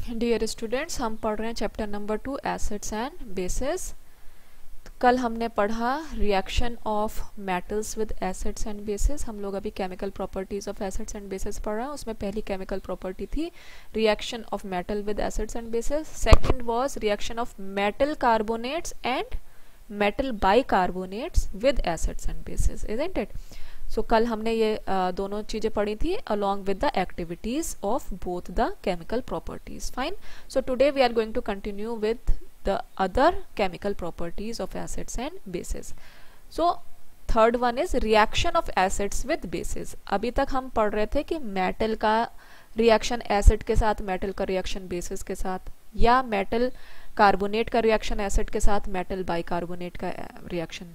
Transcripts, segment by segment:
Dear students, हम पढ़ रहे हैं chapter number 2 acids and bases. कल हमने पढ़ा reaction of metals with acids and bases. हम लोग अभी chemical properties of acids and bases पढ़ रहे हैं। उसमें पहली केमिकल प्रॉपर्टी थी reaction of metal with acids and bases. Second was reaction of metal carbonates and metal bicarbonates with acids and bases, isn't it? So कल हमने ये दोनों चीजें पढ़ी थी along with the activities of both the chemical properties. Fine. So today we are going to continue with the other chemical properties of acids and bases. So third one is reaction of acids with bases. अभी तक हम पढ़ रहे थे कि metal का reaction acid के साथ, मेटल का रिएक्शन बेसिस के साथ, या मेटल कार्बोनेट का रिएक्शन एसिड के साथ, मेटल बाइकार्बोनेट का रिएक्शन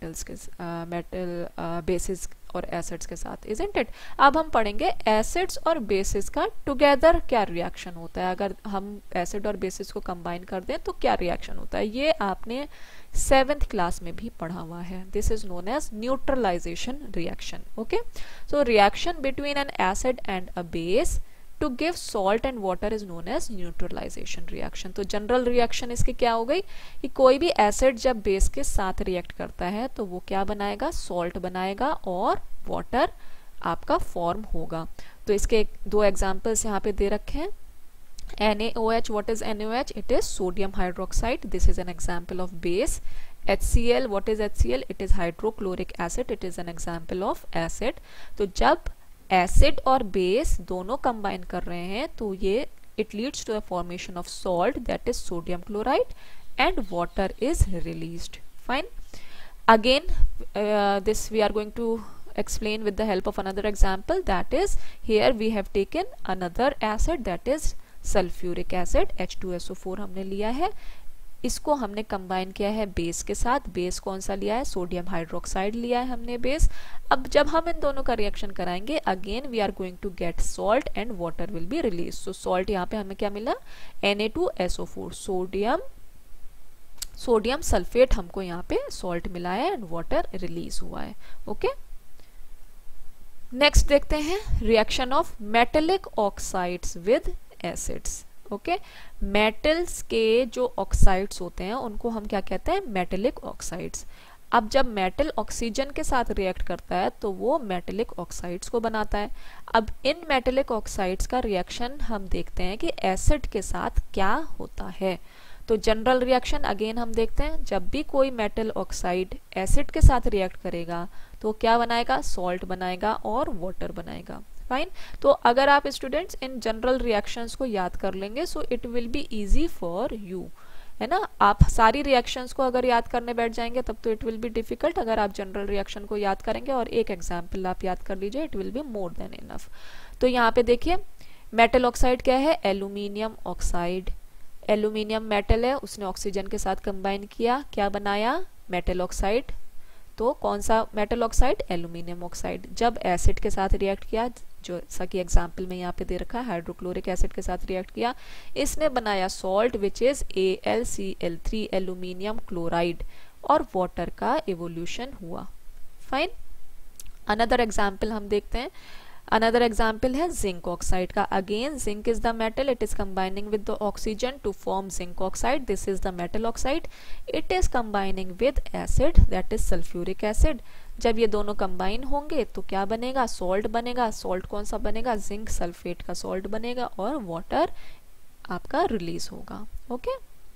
मेटल बेसिस और एसिड्स के साथ, इजंट इट? अब हम पढ़ेंगे एसिड्स और बेसिस का टुगेदर क्या रिएक्शन होता है। अगर हम एसिड और बेसिस को कंबाइन कर दें तो क्या रिएक्शन होता है, ये आपने 7th क्लास में भी पढ़ा हुआ है। This is known as neutralisation reaction. Okay, so reaction between an acid and a base to give salt and water is known as neutralisation reaction. तो जनरल रिएक्शन इसकी क्या हो गई कि कोई भी एसिड जब बेस के साथ रिएक्ट करता है तो वो क्या बनाएगा, सॉल्ट बनाएगा और वाटर आपका फॉर्म होगा। तो इसके दो एग्जांपल्स यहाँ पे दे रखे हैं। NaOH, what is NaOH? It is sodium hydroxide. This is an example of base. HCl, what is HCl? It is hydrochloric acid. It is an example of acid. तो जब एसिड और बेस दोनों combine कर रहे हैं तो ये it leads to the formation of salt, that is sodium chloride, and water is released. Fine. Again this we are going to explain with the help of another example, that is here we have taken another acid, that is sulfuric acid, H2SO4 हमने लिया है। इसको हमने combine किया है base के साथ। Base कौन सा लिया है, सोडियम हाइड्रोक्साइड लिया है हमने बेस। अब जब हम इन दोनों का रिएक्शन कराएंगे, again we are going to get salt and water will be release. So salt यहाँ पे हमें क्या मिला, Na2SO4, सोडियम सल्फेट हमको यहाँ पे सॉल्ट मिला है एंड वाटर रिलीज हुआ है। ओके, नेक्स्ट देखते हैं reaction of metallic oxides with acids. Okay, metals के जो ऑक्साइड्स होते हैं उनको हम क्या कहते हैं, मेटेलिक ऑक्साइड्स। अब जब मेटल ऑक्सीजन के साथ रिएक्ट करता है तो वो मेटेलिक ऑक्साइड्स को बनाता है। अब इन मेटेलिक ऑक्साइड्स का रिएक्शन हम देखते हैं कि एसिड के साथ क्या होता है। तो जनरल रिएक्शन अगेन हम देखते हैं, जब भी कोई मेटल ऑक्साइड एसिड के साथ रिएक्ट करेगा तो क्या बनाएगा, सॉल्ट बनाएगा और वाटर बनाएगा। फाइन। तो अगर आप स्टूडेंट्स इन जनरल रिएक्शंस को याद कर लेंगे so it will be easy for you, है ना। आप सारी रिएक्शंस को अगर याद करने बैठ जाएंगे तब तो इट विल बी डिफिकल्ट। अगर आप जनरल रिएक्शन को याद करेंगे और एक एग्जाम्पल आप याद कर लीजिए, it will be more than enough. तो यहाँ पे देखिए मेटल ऑक्साइड क्या है, एल्यूमिनियम ऑक्साइड। एल्यूमिनियम मेटल है, उसने ऑक्सीजन के साथ कंबाइन किया, क्या बनाया, मेटल ऑक्साइड। तो कौन सा मेटल ऑक्साइड, एल्यूमिनियम ऑक्साइड। जब एसिड के साथ रिएक्ट किया, जो सा कि एग्जाम्पल में यहाँ पे दे रखा है, हाइड्रोक्लोरिक एसिड के साथ रिएक्ट किया, इसने बनाया salt which is AlCl3, aluminium chloride, और वाटर का इवोल्यूशन हुआ। फाइन। अनदर एग्जाम्पल हम देखते हैं। अनदर एग्जाम्पल है जिंक ऑक्साइड का। Again zinc is the metal, it is combining with the oxygen to form zinc oxide, this is the metal oxide. It is combining with acid, that is sulphuric acid. जब ये दोनों combine होंगे तो क्या बनेगा, salt बनेगा। Salt कौन सा बनेगा, जिंक सल्फेट का सॉल्ट बनेगा और वाटर आपका रिलीज होगा। ओके,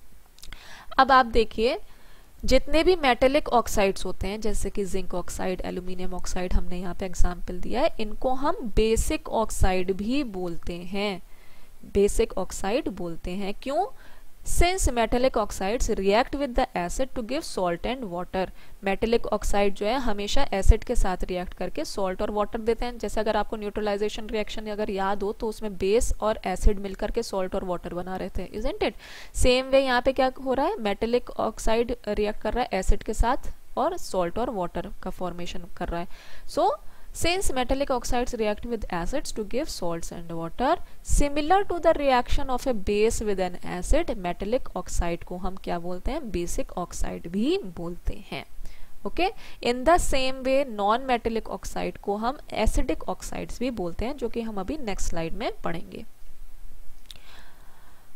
अब आप देखिए जितने भी मेटेलिक ऑक्साइड्स होते हैं, जैसे कि जिंक ऑक्साइड, एल्यूमिनियम ऑक्साइड, हमने यहाँ पे एग्जाम्पल दिया है, इनको हम बेसिक ऑक्साइड भी बोलते हैं। बेसिक ऑक्साइड बोलते हैं, क्यों, since metallic oxides react with the acid to give salt and water. Metallic oxide जो है हमेशा एसिड के साथ रिएक्ट करके सॉल्ट और वाटर देते हैं। जैसे अगर आपको न्यूट्रलाइजेशन रिएक्शन अगर याद हो तो उसमें बेस और एसिड मिलकर के सॉल्ट और वाटर बना रहे थे, इजंट इट? सेम वे यहाँ पे क्या हो रहा है, मेटेलिक ऑक्साइड रिएक्ट कर रहा है एसिड के साथ और सॉल्ट और वाटर का फॉर्मेशन कर रहा है। सो since metallic oxides react with acids to give salts and water, similar to the reaction of a base with an acid, metallic oxide को हम क्या बोलते हैं, basic oxide भी बोलते हैं। Okay, in the same way non metallic oxide को हम एसिडिक ऑक्साइड्स भी बोलते हैं, जो कि हम अभी नेक्स्ट स्लाइड में पढ़ेंगे।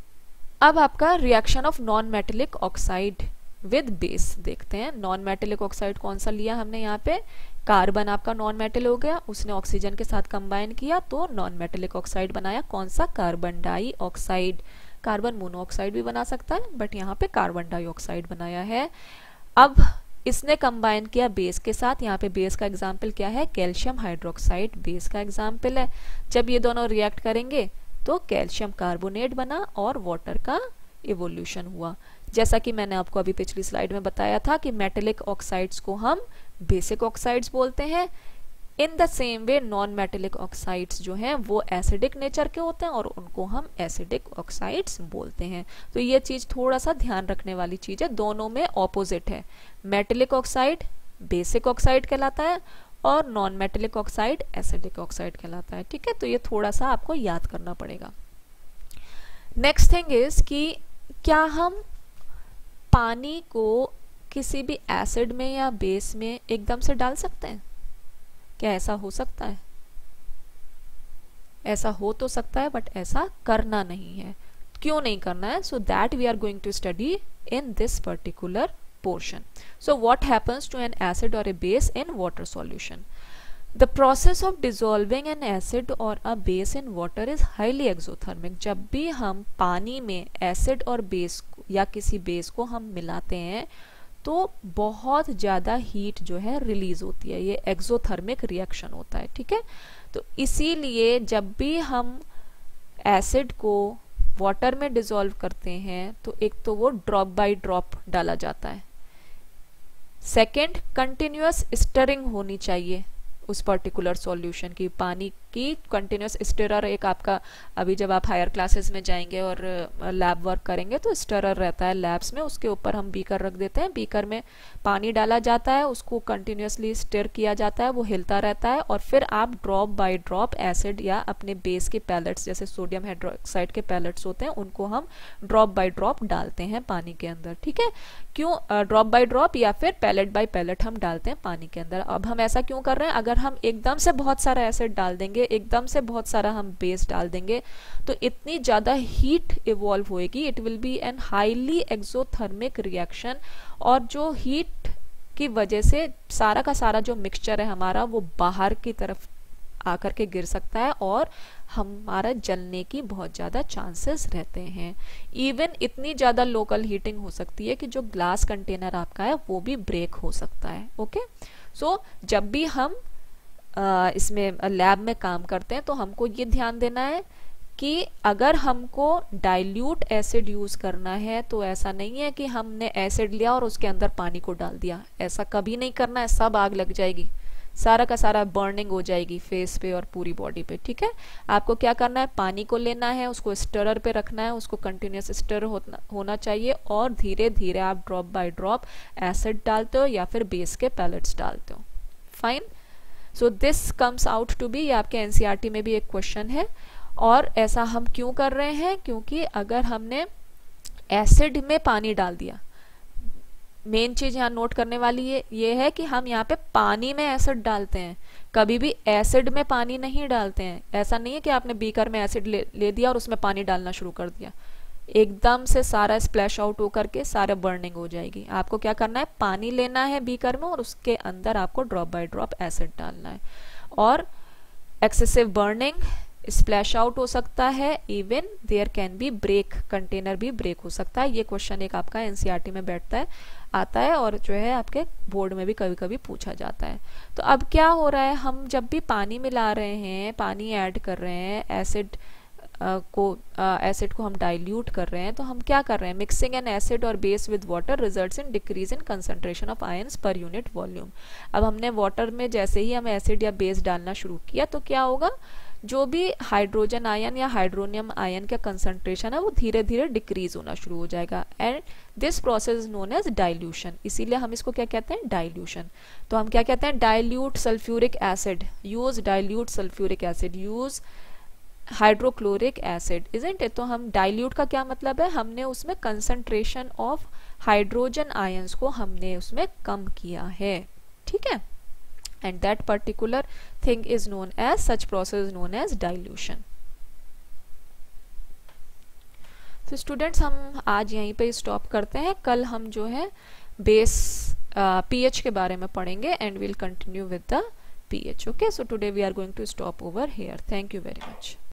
अब आपका reaction of non metallic oxide with base देखते हैं। नॉन मेटेलिक ऑक्साइड कौन सा लिया हमने यहाँ पे, कार्बन आपका नॉन मेटल हो गया, उसने ऑक्सीजन के साथ कंबाइन किया तो नॉन मेटेलिक ऑक्साइड बनाया, कौन सा, कार्बन डाइऑक्साइड। कार्बन मोनोऑक्साइड भी बना सकता है बट यहाँ पे कार्बन डाइऑक्साइड बनाया है। अब इसने कंबाइन किया बेस के साथ, यहाँ पे बेस का एग्जाम्पल क्या है, कैल्शियम हाइड्रोक्साइड बेस का एग्जाम्पल है। जब ये दोनों रिएक्ट करेंगे तो कैल्शियम कार्बोनेट बना और वाटर का इवोल्यूशन हुआ। जैसा कि मैंने आपको अभी पिछली स्लाइड में बताया था कि मेटेलिक ऑक्साइड्स को हम बेसिक ऑक्साइड्स बोलते हैं। In the same way non metallic oxides जो हैं वो एसिडिक नेचर के होते हैं और उनको हम एसिडिक ऑक्साइड्स बोलते हैं। तो ये चीज थोड़ा सा ध्यान रखने वाली चीज है, दोनों में ऑपोजिट है। मेटेलिक ऑक्साइड बेसिक ऑक्साइड कहलाता है और non metallic oxide acidic oxide कहलाता है। ठीक है, तो ये थोड़ा सा आपको याद करना पड़ेगा। नेक्स्ट थिंग इज कि क्या हम पानी को किसी भी एसिड में या बेस में एकदम से डाल सकते हैं? क्या ऐसा हो सकता है? ऐसा हो तो सकता है बट ऐसा करना नहीं है। क्यों नहीं करना है? So that we are going to study in this particular portion. So what happens to an acid or a base in water solution? The process of dissolving an acid or a base in water is highly exothermic. जब भी हम पानी में acid और base या किसी base को हम मिलाते हैं तो बहुत ज़्यादा हीट जो है रिलीज होती है, ये एक्सोथर्मिक रिएक्शन होता है। ठीक है, तो इसीलिए जब भी हम एसिड को वाटर में डिसॉल्व करते हैं तो एक तो वो ड्रॉप बाय ड्रॉप डाला जाता है, सेकेंड कंटिन्यूअस स्टिरिंग होनी चाहिए उस पर्टिकुलर सॉल्यूशन की, पानी की कंटिन्यूअस स्टिरर। एक आपका अभी जब आप हायर क्लासेस में जाएंगे और लैब वर्क करेंगे तो स्टिरर रहता है लैब्स में, उसके ऊपर हम बीकर रख देते हैं, बीकर में पानी डाला जाता है, उसको कंटिन्यूअसली स्टिर किया जाता है, वो हिलता रहता है और फिर आप ड्रॉप बाय ड्रॉप एसिड या अपने बेस के पैलेट्स जैसे सोडियम हाइड्रोक्साइड के पैलेट्स होते हैं उनको हम ड्रॉप बाय ड्रॉप डालते हैं पानी के अंदर। ठीक है, क्यों ड्रॉप बाय ड्रॉप या फिर पैलेट बाय पैलेट हम डालते हैं पानी के अंदर। अब हम ऐसा क्यों कर रहे हैं? अगर हम एकदम से बहुत सारा एसिड डाल देंगे, एकदम से बहुत सारा हम बेस डाल देंगे तो इतनी ज्यादा हीट इवॉल्व होएगी, it will be an highly exothermic reaction और जो हीट की वजह से सारा का सारा जो मिक्सचर है हमारा वो बाहर की तरफ आकर के गिर सकता है और हमारा जलने की बहुत ज्यादा चांसेस रहते हैं। इवन इतनी ज्यादा लोकल हीटिंग हो सकती है कि जो ग्लास कंटेनर आपका है वो भी ब्रेक हो सकता है। ओके, सो जब भी हम इसमें लैब में काम करते हैं तो हमको ये ध्यान देना है कि अगर हमको डाइल्यूट एसिड यूज करना है तो ऐसा नहीं है कि हमने एसिड लिया और उसके अंदर पानी को डाल दिया, ऐसा कभी नहीं करना है, सब आग लग जाएगी, सारा का सारा बर्निंग हो जाएगी फेस पे और पूरी बॉडी पे। ठीक है, आपको क्या करना है, पानी को लेना है, उसको स्टरर पे रखना है, उसको कंटिन्यूस स्टर होना चाहिए और धीरे धीरे आप ड्रॉप बाय ड्रॉप एसिड डालते हो या फिर बेस के पैलेट्स डालते हो। Fine, so this comes out to be, आपके एनसीईआरटी में भी एक क्वेश्चन है। और ऐसा हम क्यों कर रहे हैं? क्योंकि अगर हमने एसिड में पानी डाल दिया, मेन चीज यहाँ नोट करने वाली ये है कि हम यहाँ पे पानी में एसिड डालते हैं, कभी भी एसिड में पानी नहीं डालते हैं। ऐसा नहीं है कि आपने बीकर में एसिड ले दिया और उसमें पानी डालना शुरू कर दिया, एकदम से सारा स्प्लैश आउट होकर के सारा बर्निंग हो जाएगी। आपको क्या करना है, पानी लेना है बीकर में और उसके अंदर आपको ड्रॉप बाय ड्रॉप एसिड डालना है और एक्सेसिव बर्निंग, स्प्लैश आउट हो सकता है, even there can be break, container भी ब्रेक हो सकता है। ये क्वेश्चन एक आपका एनसीईआरटी में बैठता है, आता है और जो है आपके बोर्ड में भी कभी कभी पूछा जाता है। तो अब क्या हो रहा है, हम जब भी पानी मिला रहे हैं, पानी ऐड कर रहे हैं, एसिड को हम डाइल्यूट कर रहे हैं, तो हम क्या कर रहे हैं, मिक्सिंग एन एसिड और base with water results in decrease in concentration of ions per unit volume. अब हमने वाटर में जैसे ही हम एसिड या बेस डालना शुरू किया तो क्या होगा, जो भी हाइड्रोजन आयन या हाइड्रोनियम आयन का कंसंट्रेशन है वो धीरे धीरे डिक्रीज होना शुरू हो जाएगा and this process known as dilution. इसीलिए हम इसको क्या कहते हैं, डाइल्यूशन। तो हम क्या कहते हैं, dilute sulphuric acid, use dilute sulphuric acid, use hydrochloric acid, isn't it. तो हम डाइल्यूट का क्या मतलब है, हमने उसमें कंसंट्रेशन ऑफ हाइड्रोजन आयंस को हमने उसमें कम किया है। ठीक है, and that particular thing is known as, such process is known as dilution। तो स्टूडेंट्स हम आज यहीं पे स्टॉप करते हैं, कल हम जो है बेस पीएच के बारे में पढ़ेंगे and will continue with the pH. Okay, so today we are going to stop over here. Thank you very much.